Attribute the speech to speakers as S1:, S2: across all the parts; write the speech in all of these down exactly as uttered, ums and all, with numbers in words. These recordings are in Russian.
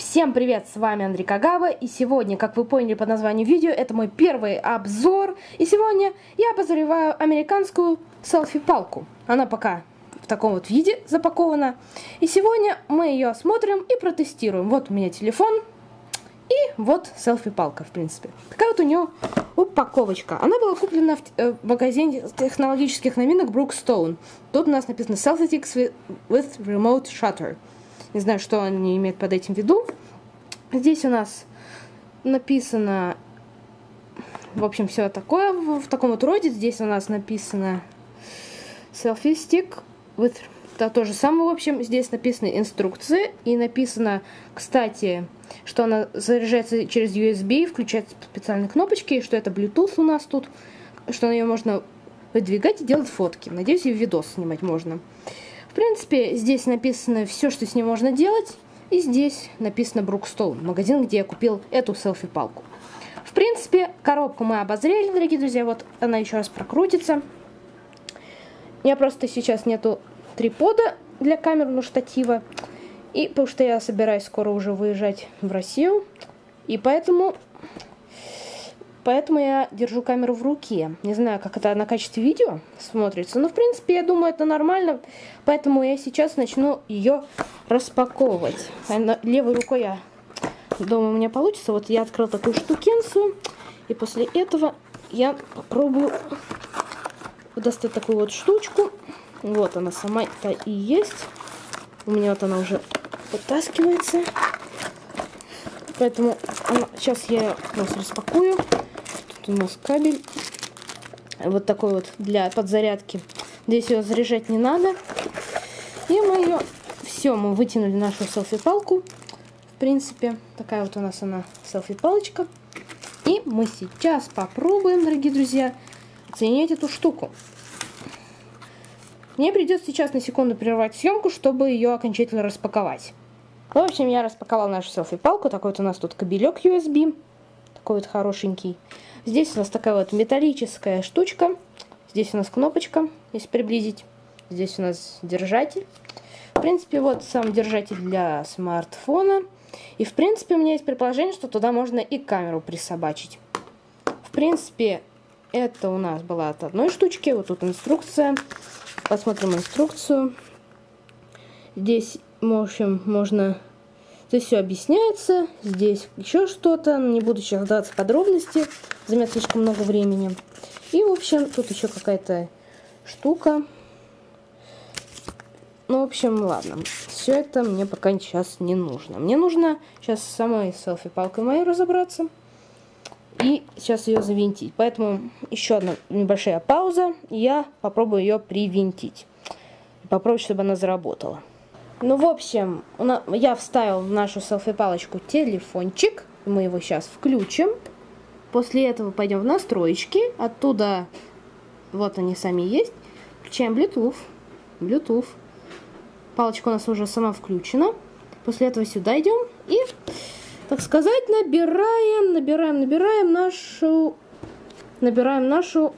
S1: Всем привет, с вами Андрей Кагава, и сегодня, как вы поняли по названию видео, это мой первый обзор, и сегодня я обозреваю американскую селфи-палку. Она пока в таком вот виде запакована, и сегодня мы ее осмотрим и протестируем. Вот у меня телефон, и вот селфи-палка, в принципе. Такая вот у нее упаковочка. Она была куплена в, э, в магазине технологических новинок Brookstone. Тут у нас написано Selfie with Remote Shutter. Не знаю, что они имеют под этим в виду. Здесь у нас написано, в общем, все такое в, в таком вот роде. Здесь у нас написано Selfie Stick with... Да, то же самое, в общем, здесь написаны инструкции. И написано, кстати, что она заряжается через ю эс би, включается специальные кнопочки, и что это Bluetooth у нас тут, что на нее можно выдвигать и делать фотки. Надеюсь, и видос снимать можно. В принципе, здесь написано все, что с ней можно делать. И здесь написано Brookstone, магазин, где я купил эту селфи-палку. В принципе, коробку мы обозрели, дорогие друзья. Вот она еще раз прокрутится. У меня просто сейчас нету трипода для камерного штатива. И потому что я собираюсь скоро уже выезжать в Россию. И поэтому... Поэтому я держу камеру в руке. Не знаю, как это на качестве видео смотрится. Но, в принципе, я думаю, это нормально. Поэтому я сейчас начну ее распаковывать. Левой рукой я думаю, у меня получится. Вот я открыл такую штукенцию. И после этого я попробую достать такую вот штучку. Вот она сама-то и есть. У меня вот она уже вытаскивается. Поэтому она, сейчас я ее у нас распакую. Тут у нас кабель. Вот такой вот для подзарядки. Здесь ее заряжать не надо. И мы ее... Все, мы вытянули нашу селфи-палку. В принципе, такая вот у нас она селфи-палочка. И мы сейчас попробуем, дорогие друзья, оценить эту штуку. Мне придется сейчас на секунду прервать съемку, чтобы ее окончательно распаковать. В общем, я распаковала нашу селфи-палку. Такой вот у нас тут кабелек ю эс би. Такой вот хорошенький. Здесь у нас такая вот металлическая штучка. Здесь у нас кнопочка, если приблизить. Здесь у нас держатель. В принципе, вот сам держатель для смартфона. И, в принципе, у меня есть предположение, что туда можно и камеру присобачить. В принципе, это у нас была от одной штучки. Вот тут инструкция. Посмотрим инструкцию. Здесь, в общем, можно... Здесь все объясняется. Здесь еще что-то. Не буду сейчас вдаваться в подробности. Займет слишком много времени. И, в общем, тут еще какая-то штука. Ну, в общем, ладно. Все это мне пока сейчас не нужно. Мне нужно сейчас с самой селфи-палкой моей разобраться. И сейчас ее завинтить. Поэтому еще одна небольшая пауза. И я попробую ее привинтить. Попробую, чтобы она заработала. Ну, в общем, я вставил в нашу селфи-палочку телефончик. Мы его сейчас включим. После этого пойдем в настройки. Оттуда, вот они сами есть. Включаем Bluetooth. Bluetooth. Палочка у нас уже сама включена. После этого сюда идем и, так сказать, набираем, набираем, набираем нашу, набираем нашу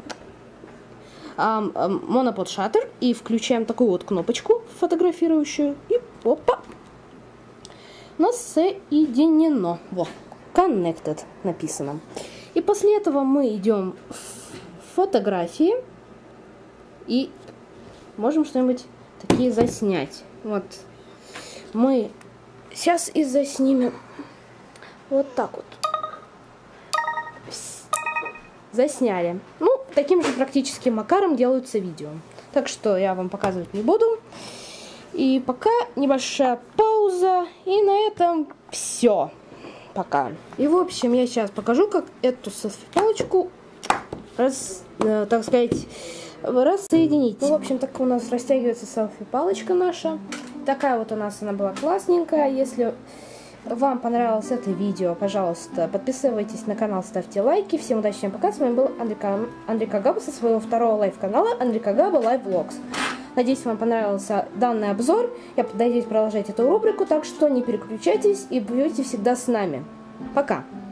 S1: монопод шаттер и включаем такую вот кнопочку фотографирующую. И опа! У нас соединено. Вот, connected написано. И после этого мы идем в фотографии и можем что-нибудь такие заснять. Вот. Мы сейчас и заснимем вот так вот. Засняли. Ну, таким же практически макаром делаются видео. Так что я вам показывать не буду. И пока небольшая пауза. И на этом все. Пока. И в общем, я сейчас покажу, как эту селфи-палочку раз, э, так сказать, рассоединить. Ну, в общем, так у нас растягивается селфи-палочка наша. Такая вот у нас она была классненькая. Если вам понравилось это видео, пожалуйста, подписывайтесь на канал, ставьте лайки. Всем удачи, всем пока. С вами был Андрей, Андрей Кагава со своего второго лайв-канала Андрей Кагава Лайв Влогс. Надеюсь, вам понравился данный обзор. Я надеюсь продолжать эту рубрику, так что не переключайтесь и будете всегда с нами. Пока!